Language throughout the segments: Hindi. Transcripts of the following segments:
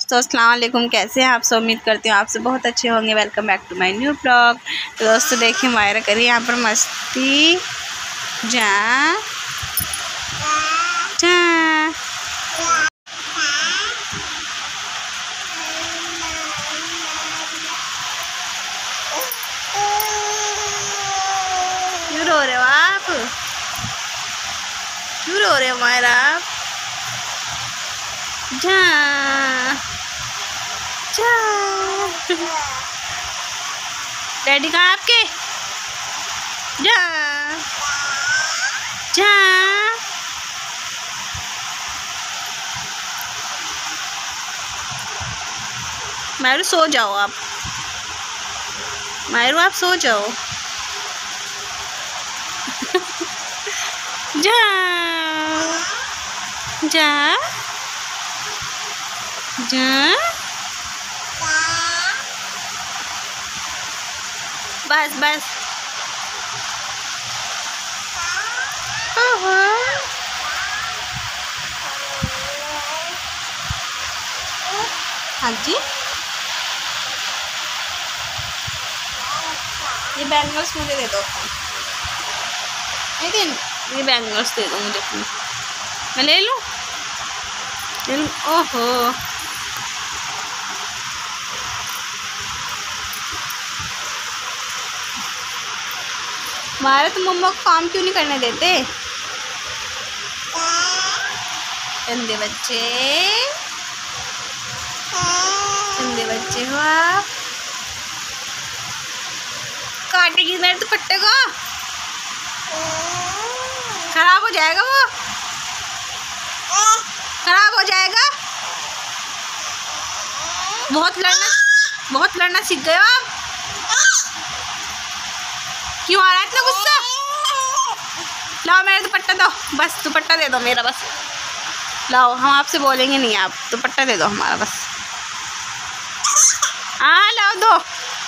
दोस्तों अस्सलाम वालेकुम, कैसे हैं आप सब। उम्मीद करती हूँ आप सब बहुत अच्छे होंगे। Welcome back to my new blog. तो दोस्तों देखिए मायरा करी यहाँ पर मस्ती। जा जा क्यों रो रहे हो आप, क्यों रो रहे हो मायरा आप। जा जा डैडी कहाँ आपके। जा जा मायरू सो जाओ आप, मायरू आप सो जाओ। जा जा जा बस बस। हाँ जी, ये बैंगल्स मुझे दे दो। ये बैंगल्स दे दो मुझे, मैं ले लूँ। ओहो हमारे तो मम्मा को काम क्यों नहीं करने देते। गंदे बच्चे, गंदे बच्चे हो आप। काटेगी मेरे दुपट्टे को, खराब हो जाएगा, वो खराब हो जाएगा। बहुत लड़ना सीख गए हो आप। क्यों आ रहा है इतना गुस्सा। लाओ मेरा दुपट्टा दो, बस दुपट्टा दे दो मेरा, बस लाओ। हम आपसे बोलेंगे नहीं, आप दुपट्टा दे दो हमारा बस। हाँ लाओ दो।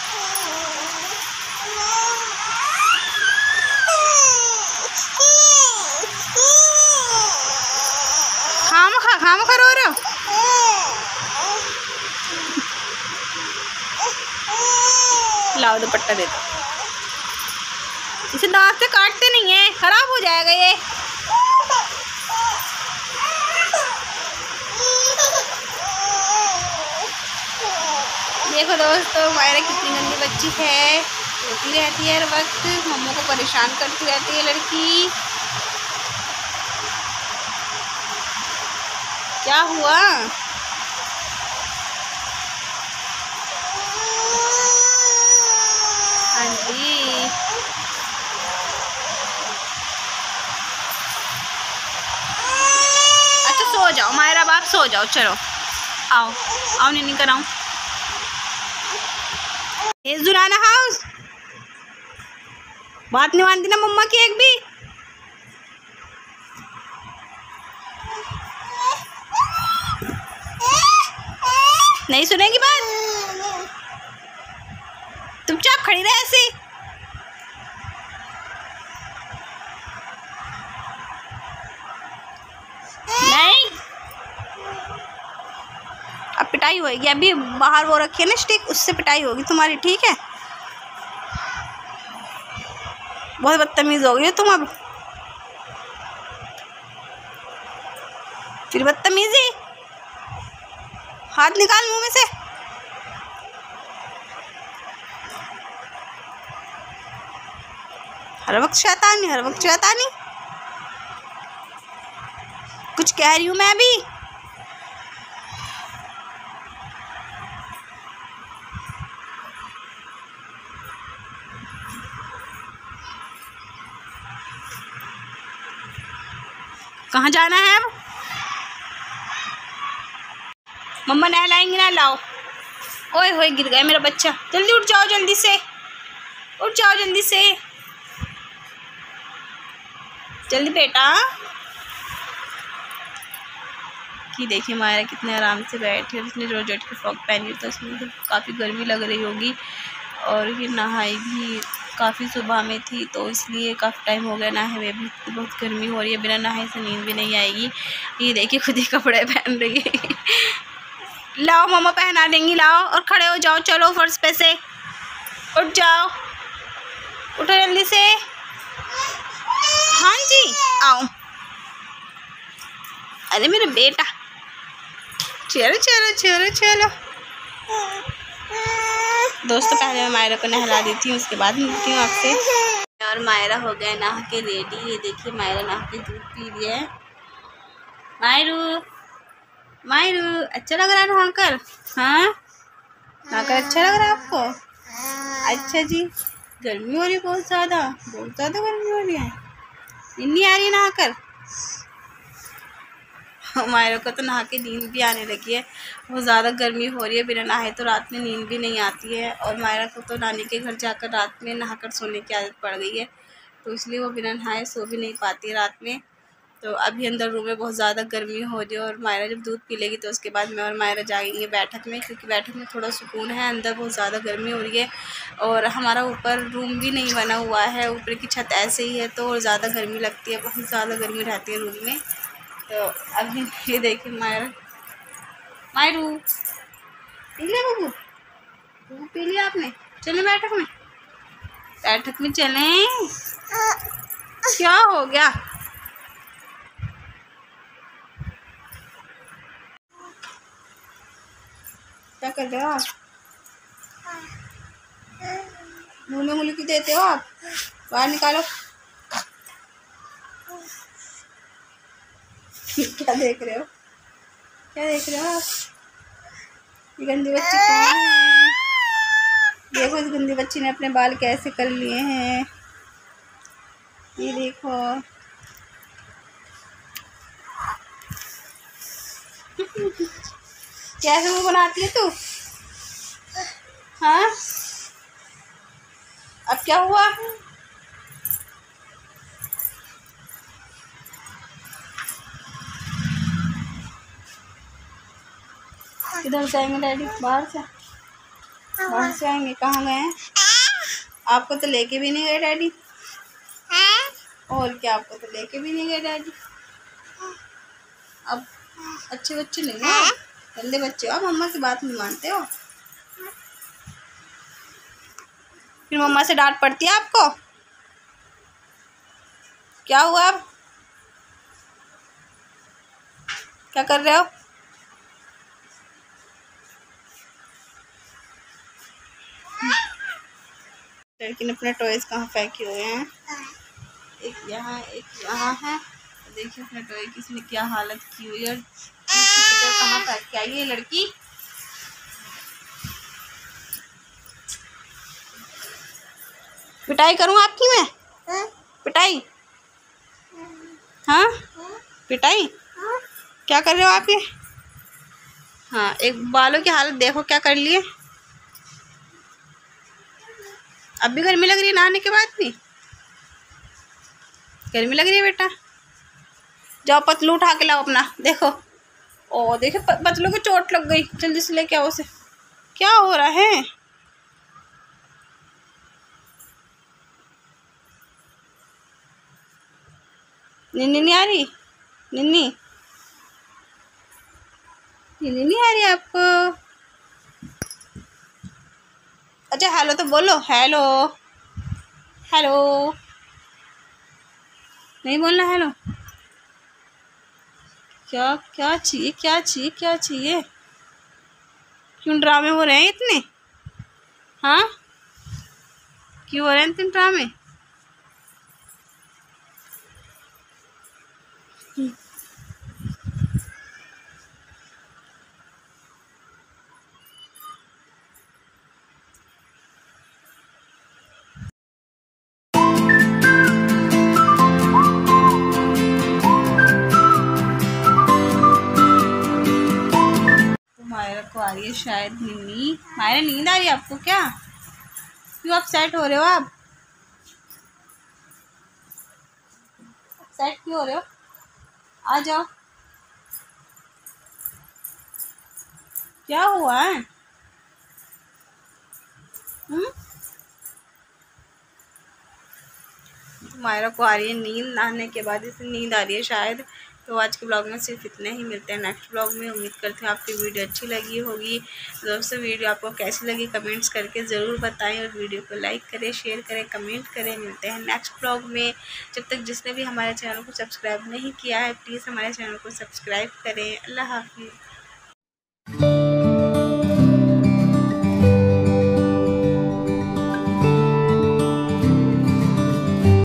खाम खा रो रहे हो। लाओ दुपट्टा दे दो। इसे दांत से काटते नहीं है, खराब हो जाएगा ये। देखो दोस्तों मायरा कितनी गंदी बच्ची है, रोती रहती है हर वक्त, मम्मू को परेशान करती रहती है लड़की। क्या हुआ। हाँ जी अच्छा सो जाओ मायरा बाप, सो जाओ। चलो आओ आओ, नहीं कराऊं। ये जुराना हाउस बात नहीं मानती ना मम्मा की एक भी। नहीं सुनेगी बात, चुपचाप खड़ी रहे ऐसे। नहीं अब पिटाई होगी, अभी बाहर वो रखी है ना स्टिक, उससे पिटाई होगी तुम्हारी, ठीक है। बहुत बदतमीज हो गई हो तुम अब, फिर बदतमीजी। हाथ निकाल मुंह में से। हर वक्त शैतानी, हर वक्त शैतानी। कुछ कह रही हूँ मैं भी। कहाँ जाना है अब। मम्मा नहलाएंगी ना, लाओ। ओए होए गिर गया मेरा बच्चा, जल्दी उठ जाओ, जल्दी से उठ जाओ, जल्दी से जल्दी बेटा। कि देखिए मायरा कितने आराम से बैठे, उसने जॉर्जेट की फ्रॉक पहनी तो उसमें तो काफ़ी गर्मी लग रही होगी, और ये नहाई भी काफ़ी सुबह में थी तो इसलिए काफ़ी टाइम हो गया नहाए हुए भी। बहुत गर्मी हो रही है, बिना नहाए से नींद भी नहीं आएगी। ये देखिए खुद ही कपड़े पहन रही है। लाओ मम्मा पहना देंगी, लाओ और खड़े हो जाओ, चलो फर्श पे से उठ जाओ, उठो जल्दी से। हाँ जी आओ। अरे मेरा बेटा, चलो चलो चलो चलो। दोस्तों पहले मैं मायरा को नहला देती हूँ, उसके बाद मिलती हूँ आपसे। और मायरा हो गया नहा के रेडी। ये देखिए मायरा नहा के दूध पी लिया है। मायरू मायरू अच्छा लग रहा है नहाकर? हाँ नहाकर अच्छा लग रहा है आपको? अच्छा जी। गर्मी हो रही है बहुत ज़्यादा गर्मी हो रही है। नींद आ रही है नहाकर? मायरा को तो नहा के नींद भी आने लगी है। बहुत ज़्यादा गर्मी हो रही है, बिना नहाए तो रात में नींद भी नहीं आती है। और मायरा को तो नानी के घर जाकर रात में नहाकर सोने की आदत पड़ गई है, तो इसलिए वो बिना नहाए सो भी नहीं पाती है रात में। तो अभी अंदर रूम में बहुत ज़्यादा गर्मी हो रही है, और मायरा जब दूध पी लेगी तो उसके बाद मैं और मायरा जाएंगे बैठक में, क्योंकि बैठक में थोड़ा सुकून है। अंदर बहुत ज़्यादा गर्मी हो रही है, और हमारा ऊपर रूम भी नहीं बना हुआ है, ऊपर की छत ऐसे ही है, तो और ज़्यादा गर्मी लगती है, बहुत ज़्यादा गर्मी रहती है रूम में। तो अभी ये देखिए मायरू पी लिया बबू, दूध पी लिया आपने? चलें बैठक में चलें। क्या हो गया? क्या कर रहे हो आप? मुंह में उंगली क्यों देते हो आप? बाहर निकालो। क्या देख रहे हो आप? ये गंदी बच्ची कौन है? देखो इस गंदी बच्ची ने अपने बाल कैसे कर लिए हैं, ये देखो। कैसे मुँह बनाती है तू? हाँ अब क्या हुआ? किधर से आएंगे डैडी? बाहर से आएंगे। कहाँ गए हैं? आपको तो लेके भी नहीं गए डैडी। और क्या, आपको तो लेके भी नहीं गए डैडी। अब अच्छे बच्चे नहीं हो, गंदे बच्चे हो। मम्मा की बात नहीं मानते हो, फिर मम्मा से डांट पड़ती है आपको। क्या हुआ? अब क्या कर रहे हो? लड़की ने अपने टॉयज कहाँ फेंके हुए हैं? एक यहाँ है। देखिए अपने टॉय की इसने क्या हालत की हुई है। कहाँ फेंक के आई है लड़की? पिटाई करूँ आपकी मैं? पिटाई? हाँ पिटाई? क्या कर रहे हो आप ये? हाँ एक बालों की हालत देखो क्या कर लिए। अब भी गर्मी लग रही है? नहाने के बाद भी गर्मी लग रही है बेटा? जाओ पतलू उठा के लाओ अपना। देखो ओ देखो पतलू को चोट लग गई, जल्दी से लेके आओ उसे। क्या हो रहा है? निन्नी नहीं आ रही? निन्नी नहीं आ रही आपको? अच्छा हेलो तो बोलो। हेलो नहीं बोलना हेलो? क्या चाहिए? क्यों ड्रामे हो रहे हैं इतने? हाँ क्यों हो रहे हैं इतने ड्रामे? मायरा को आ रही है शायद नींद। मायरा नींद आ रही है आपको क्या? क्यों आप सेट हो रहे हो? आप सेट क्यों हो रहे हो? आ जाओ। क्या हुआ है? मायरा को आ रही है नींद। नहाने के बाद इसे नींद आ रही है शायद, तो आज के ब्लॉग में सिर्फ इतना ही, मिलते हैं नेक्स्ट ब्लॉग में। उम्मीद करती हूँ आपकी वीडियो अच्छी लगी होगी। दोस्तों वीडियो आपको कैसी लगी कमेंट्स करके ज़रूर बताएं, और वीडियो को लाइक करें, शेयर करें, कमेंट करें। मिलते हैं नेक्स्ट ब्लॉग में। जब तक जिसने भी हमारे चैनल को सब्सक्राइब नहीं किया है प्लीज़ हमारे चैनल को सब्सक्राइब करें। अल्लाह हाफिज़।